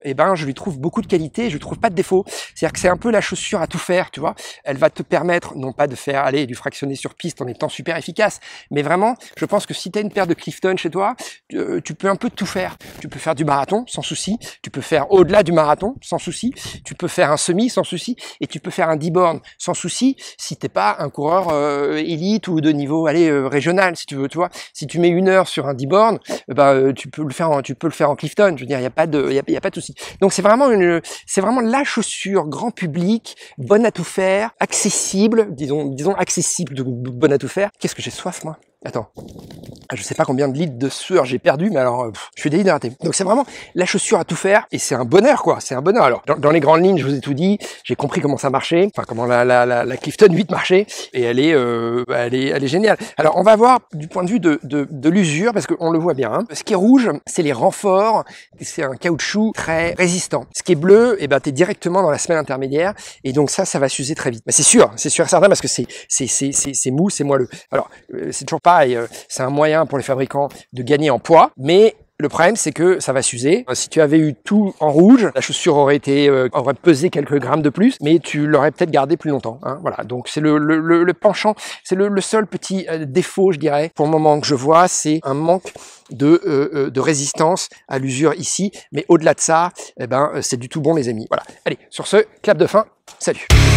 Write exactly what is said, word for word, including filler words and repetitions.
eh ben, je lui trouve beaucoup de qualité, je lui trouve pas de défaut. C'est-à-dire que c'est un peu la chaussure à tout faire, tu vois. Elle va te permettre, non pas de faire, aller du fractionné sur piste en étant super efficace, mais vraiment, je pense que si tu as une paire de Clifton chez toi, tu, tu peux un peu tout faire. Tu peux faire du marathon sans souci, tu peux faire au-delà du marathon sans souci, tu peux faire un semi sans souci, et tu peux faire un dix bornes sans souci si t'es pas un coureur euh, élite ou de niveau allez, euh, régional, si tu veux, tu vois. Si tu mets une heure sur un dix bornes, bah, euh, tu peux le faire en, tu peux le faire en Clifton. Je veux dire, il y a pas de, il y a, y a pas de souci. Donc c'est vraiment une, c'est vraiment la chaussure grand public, bonne à tout faire, accessible, disons, disons accessible, de, de, bonne à tout faire. Qu'est-ce que j'ai soif, moi? Attends, je sais pas combien de litres de sueur j'ai perdu, mais alors pff, je suis déshydraté. Donc c'est vraiment la chaussure à tout faire et c'est un bonheur quoi, c'est un bonheur. Alors dans, dans les grandes lignes, je vous ai tout dit, j'ai compris comment ça marchait, enfin comment la la la, la Clifton huit marchait et elle est euh, elle est elle est géniale. Alors on va voir du point de vue de de, de l'usure parce qu'on le voit bien. Hein. Ce qui est rouge, c'est les renforts, c'est un caoutchouc très résistant. Ce qui est bleu, eh ben t'es directement dans la semelle intermédiaire et donc ça ça va s'user très vite. Mais c'est sûr, c'est sûr et certain parce que c'est c'est c'est c'est c'est mou, c'est moelleux. Alors euh, c'est toujours pareil, euh, c'est un moyen pour les fabricants de gagner en poids, mais le problème, c'est que ça va s'user. Si tu avais eu tout en rouge, la chaussure aurait été, euh, aurait pesé quelques grammes de plus, mais tu l'aurais peut-être gardé plus longtemps. Hein, voilà. Donc c'est le, le, le, le penchant, c'est le, le seul petit euh, défaut, je dirais, pour le moment que je vois, c'est un manque de, euh, de résistance à l'usure ici. Mais au-delà de ça, eh ben, c'est du tout bon, les amis. Voilà. Allez, sur ce, clap de fin. Salut.